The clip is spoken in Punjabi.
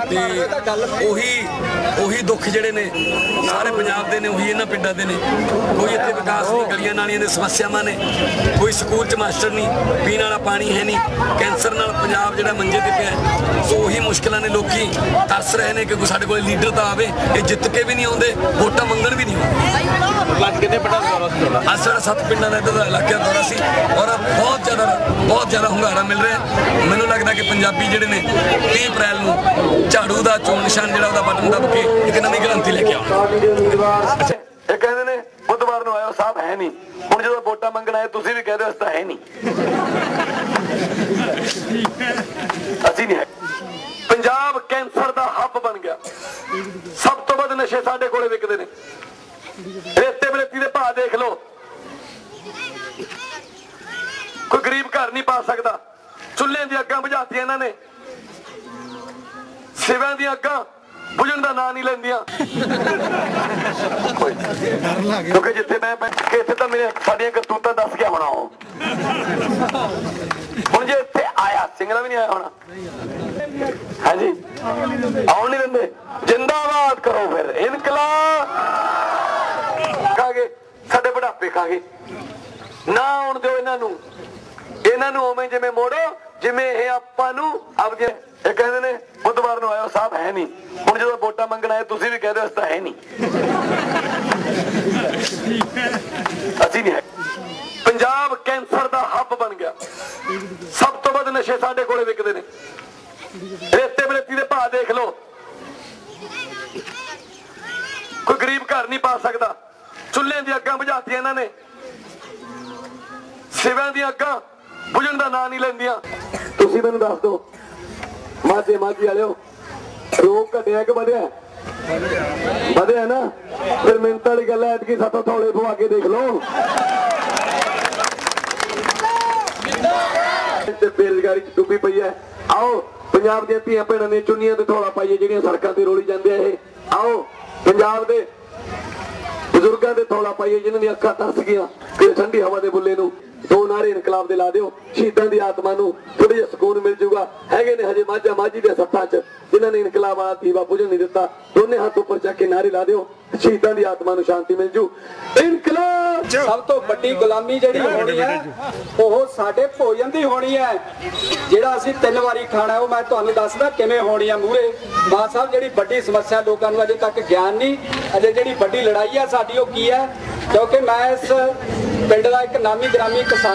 ਤੇ ਉਹੀ दुख ਜਿਹੜੇ ਨੇ ਸਾਰੇ ਪੰਜਾਬ ਦੇ ਨੇ ਉਹੀ ਇਹਨਾਂ ਪਿੰਡਾਂ ਦੇ ਨੇ। ਕੋਈ ਇੱਥੇ ਵਿਕਾਸ ਨਹੀਂ, ਗਲੀਆਂ ਨਾਲੀਆਂ ਦੇ ਸਮੱਸਿਆਵਾਂ ਨੇ, ਕੋਈ ਸਕੂਲ 'ਚ ਮਾਸਟਰ ਨਹੀਂ, ਪੀਣ ਵਾਲਾ ਪਾਣੀ ਹੈ ਨਹੀਂ, ਕੈਂਸਰ ਨਾਲ ਪੰਜਾਬ ਜਿਹੜਾ ਮੰਜੇ ਤੇ ਪਿਆ। ਸੋ ਉਹੀ ਮੁਸ਼ਕਿਲਾਂ ਨੇ, ਲੋਕੀ ਤਰਸ ਰਹੇ ਨੇ ਕਿ ਕੋਈ ਸਾਡੇ ਕੋਲ ਲੀਡਰ ਤਾਂ ਆਵੇ। ਇਹ ਜਿੱਤ ਕੇ ਵੀ ਨਹੀਂ ਆਉਂਦੇ, ਵੋਟਾਂ ਮੰਗਣ ਵੀ ਨਹੀਂ ਆਉਂਦੇ। ਅੱਜ ਕਿੰਨੇ ਪਿੰਡਾਂ ਦਾ ਦੌਰਾ ਸੀ ਤੁਹਾਡਾ? ਅੱਜ ਸਾਡਾ 7 ਪਿੰਡਾਂ ਦਾ ਇੱਧਰ ਦਾ ਇਲਾਕੇ ਦਾ ਦੌਰਾ ਸੀ ਔਰ ਬਹੁਤ ਜ਼ਿਆਦਾ ਹੁੰਗਾਰਾ ਮਿਲ ਰਿਹਾ। ਮੈਨੂੰ ਲੱਗਦਾ ਕਿ ਪੰਜਾਬੀ ਜਿਹੜੇ ਨੇ 30 ਅਪ੍ਰੈਲ ਨੂੰ ਝਾੜੂ ਦਾ ਚੋਣ ਨਿਸ਼ਾਨ ਜਿਹੜਾ ਉਹਦਾ ਬਟਨ ਦੱਬ ਕੇ ਇੱਕ ਨਵੀਂ ਗ੍ਰਾਂਤੀ ਲੈ ਕੇ ਆਉਣਗੇ। ਇਹ ਕਹਿੰਦੇ ਨੇ ਬੁੱਧਵਾਰ ਨੂੰ ਆਇਓ, ਸਾਹਿਬ ਹੈ ਨਹੀਂ। ਹੁਣ ਜਦੋਂ ਵੋਟਾਂ ਮੰਗਣ ਆਏ ਤੁਸੀਂ ਵੀ ਕਹਿੰਦੇ ਹੋ ਅਸੀਂ ਤਾਂ ਹੈ ਨਹੀਂ, ਅਸੀਂ ਨਹੀਂ ਹੈ। ਪੰਜਾਬ ਕੈਂਸਰ ਦਾ ਹੱਬ ਬਣ ਗਿਆ। ਸਭ ਤੋਂ ਵੱਧ ਨਸ਼ੇ ਸਾਡੇ ਕੋਲੇ ਵਿਕਦੇ ਨੇ। ਰੇਤੇ ਬਰੇਤੀ ਦੇ ਭਾਅ ਦੇਖ ਲਓ, ਕੋਈ ਗਰੀਬ ਘਰ ਨਹੀਂ ਪਾ ਸਕਦਾ। ਚੁੱਲ੍ਹਿਆਂ ਦੀਆਂ ਅੱਗਾਂ ਬੁਝਾਤੀਆਂ ਇਹਨਾਂ ਨੇ, ਸਿਵਿਆਂ ਦੀਆਂ ਅੱਗਾਂ ਬੁਝਣ ਦਾ ਨਾਂ ਨਹੀਂ ਲੈਂਦੀਆਂ। ਕਿਉਂਕਿ ਜਿੱਥੇ ਮੈਂ ਇੱਥੇ ਤਾਂ ਸਾਡੀਆਂ ਕਰਤੂਤਾਂ ਦੱਸ ਗਿਆ ਹੋਣਾ। ਉਹ ਹੁਣ ਜੇ ਇੱਥੇ ਆਇਆ ਸਿੰਗਲਾ ਵੀ ਨਹੀਂ ਆਇਆ ਹੋਣਾ। ਹਾਂਜੀ, ਆਉਣ ਨਹੀਂ ਦਿੰਦੇ। ਜਿੰਦਾਬਾਦ ਕਰੋ ਫਿਰ, ਇਨਕਲਾਬ ਖਾਗੇ, ਸਾਡੇ ਬੁਢਾਪੇ ਖਾਗੇ। ਨਾ ਆਉਣ ਦਿਓ ਇਹਨਾਂ ਨੂੰ ਉਵੇਂ ਜਿਵੇਂ ਮੋੜੋ ਜਿਵੇਂ ਇਹ ਆਪਾਂ ਨੂੰ ਆਪਦੇ। ਇਹ ਕਹਿੰਦੇ ਨੇ ਬੁੱਧਵਾਰ ਨੂੰ ਆਇਓ, ਸਾਹਿਬ ਹੈ ਨਹੀਂ। ਹੁਣ ਜਦੋਂ ਵੋਟਾਂ ਮੰਗਣ ਆਏ ਤੁਸੀਂ ਵੀ ਕਹਿੰਦੇ ਹੋ ਅਸੀਂ ਤਾਂ ਹੈ ਨਹੀਂ, ਅਸੀਂ ਨਹੀਂ ਹੈ। ਪੰਜਾਬ ਕੈਂਸਰ ਦਾ ਹੱਬ ਬਣ ਗਿਆ। ਸਭ ਤੋਂ ਵੱਧ ਨਸ਼ੇ ਸਾਡੇ ਕੋਲੇ ਵਿਕਦੇ ਨੇ। ਰੇਤੇ ਬਰੇਤੀ ਦੇ ਭਾਅ ਦੇਖ ਲਓ, ਕੋਈ ਗਰੀਬ ਘਰ ਨਹੀਂ ਪਾ ਸਕਦਾ। ਚੁੱਲ੍ਹਿਆਂ ਦੀਆਂ ਅੱਗਾਂ ਬੁਝਾਤੀਆਂ ਇਹਨਾਂ ਨੇ, ਸਿਵਿਆਂ ਦੀਆਂ ਅੱਗਾਂ ਬੁਝਣ ਦਾ ਨਾਂ ਨਹੀਂ ਲੈਂਦੀਆਂ। ਤੁਸੀਂ ਮੈਨੂੰ ਦੱਸ ਦਿਓ, ਮਾਝੀ ਵਾਲਿਓ, ਰੋਗ ਘਟਿਆ ਕਿ ਵਧਿਆ? ਵਧਿਆ ਨਾ। ਫਿਰ ਮਿੰਟ ਵਾਲੀ ਗੱਲ ਹੈ ਕਿ ਸਾਤੋਂ ਥੋੜੇ ਪਵਾ ਕੇ ਦੇਖ ਲਓ। ਬੇਰੁਜ਼ਗਾਰੀ ਚ ਡੁੱਬੀ ਪਈ ਹੈ। ਆਓ ਪੰਜਾਬ ਦੀਆਂ ਧੀਆਂ ਭੈਣਾਂ ਦੀਆਂ ਚੁੰਨੀਆਂ ਤੇ ਥੋੜਾ ਪਾਈਏ ਜਿਹੜੀਆਂ ਸੜਕਾਂ ਤੇ ਰੋਲੀ ਜਾਂਦੇ ਆ। ਇਹ ਆਓ ਪੰਜਾਬ ਦੇ ਬਜ਼ੁਰਗਾਂ ਦੇ ਥੋੜਾ ਪਾਈਏ ਜਿਨ੍ਹਾਂ ਦੀਆਂ ਅੱਖਾਂ ਤਰਸ ਗਈਆਂ ਕਿ ਠੰਡੀ ਹਵਾ ਦੇ ਬੁੱਲੇ ਨੂੰ। 2 ਨਾਰੇ ਇਨਕਲਾਬ ਦੇ ਲਾ ਦਿਓ, ਸ਼ਹੀਦਾਂ ਦੀ ਆਤਮਾ ਨੂੰ ਥੋੜੀ ਜਿਹਾ ਸਕੂਨ ਮਿਲ ਜਾਊਗਾ। ਹੈਗੇ ਨੇ ਹਜੇ ਮਾਝੀ ਦੇ ਸੱਥਾਂ 'ਚ ਜਿਨ੍ਹਾਂ ਨੇ ਇਨਕਲਾਬ ਵਾਲਾ ਦੀਵਾ ਬੁਝਣ ਨਹੀਂ ਦਿੱਤਾ। ਦੋਨੇ ਹੱਥ ਉੱਪਰ ਚੱਕ ਕੇ ਨਾਰੇ ਲਾ ਦਿਓ, ਸ਼ਹੀਦਾਂ ਦੀ ਆਤਮਾ ਨੂੰ ਸ਼ਾਂਤੀ ਮਿਲ ਜੂ। ਇਨਕਲਾਬ ਸਭ ਤੋਂ ਵੱਡੀ ਗੁਲਾਮੀ ਜਿਹੜੀ ਹੋਣੀ ਹੈ ਉਹ ਸਾਡੇ ਭੋਜਨ ਦੀ ਹੋਣੀ ਹੈ। ਜਿਹੜਾ ਅਸੀਂ 3 ਵਾਰੀ ਖਾਣਾ, ਉਹ ਮੈਂ ਤੁਹਾਨੂੰ ਦੱਸਦਾ ਕਿਵੇਂ ਹੋਣੀ ਆ ਮੂਹਰੇ। ਮਾਂ ਸਾਹਿਬ, ਜਿਹੜੀ ਵੱਡੀ ਸਮੱਸਿਆ ਲੋਕਾਂ ਨੂੰ ਅਜੇ ਤੱਕ ਗਿਆਨ ਨਹੀਂ, ਅਜੇ ਜਿਹੜੀ ਵੱਡੀ ਲੜਾਈ ਆ ਸਾਡੀ ਉਹ ਕੀ ਹੈ? ਕਿਉਂਕਿ ਮੈਂ ਇਸ ਪਿੰਡ ਦਾ ਇੱਕ ਨਾਮੀ ਗ੍ਰਾਮੀ ਕਿਸਾਨ